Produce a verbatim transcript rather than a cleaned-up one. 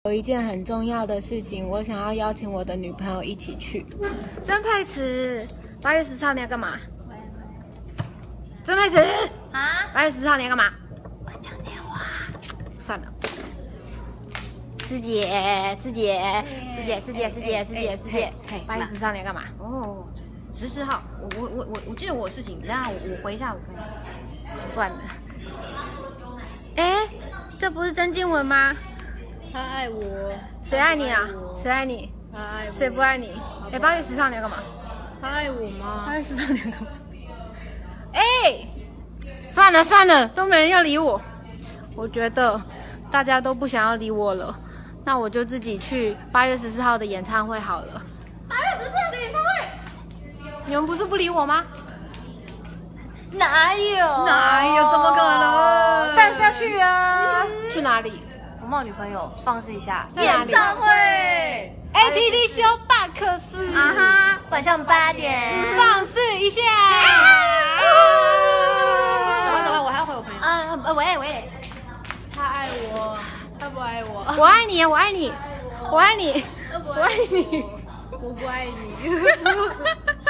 有一件很重要的事情，我想要邀请我的女朋友一起去。曾佩慈，八月十四号你要干嘛？曾佩慈啊，八月十四号你要干嘛？我讲电话。算了，师姐，师姐，师姐，师姐，师姐，师姐，师姐，八月十四号你要干嘛？ 哦，十四号，我我我我我记得我有事情，等下我我回一下，我回。 算了。哎，这不是曾静文吗？ 他爱我， 谁爱你啊？谁爱你？ 他爱我， 谁不爱你？哎，八月十号你要干嘛？ 他爱我吗？ 八月十号你要干嘛？哎，算了算了，都没人要理我。我觉得大家都不想要理我了，那我就自己去八月十四号的演唱会好了。八月十四号的演唱会，你们不是不理我吗？ 哪有？ 哪有？怎么可能？ 但是要去啊！ 去哪里？ 福茂女朋友放肆一下演唱会 ，A T D 休巴克斯啊哈， 晚上八点放肆一下。 走吧走吧，我还要回我朋友。啊，喂喂， 他爱我，他不爱我。 我爱你，我爱你，我爱你，我爱你， 我不爱你。